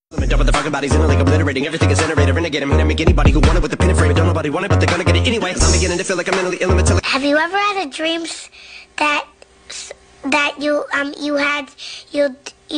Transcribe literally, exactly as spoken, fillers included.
I'm done with the fucking bodies in it, like obliterating everything is iterator. Renegade, I'm gonna make anybody who want it with the pin and frame. Don't nobody want it, but they're gonna get it anyway. I'm beginning to feel like I'm mentally ill until like Have you ever had a dream that that you um you had you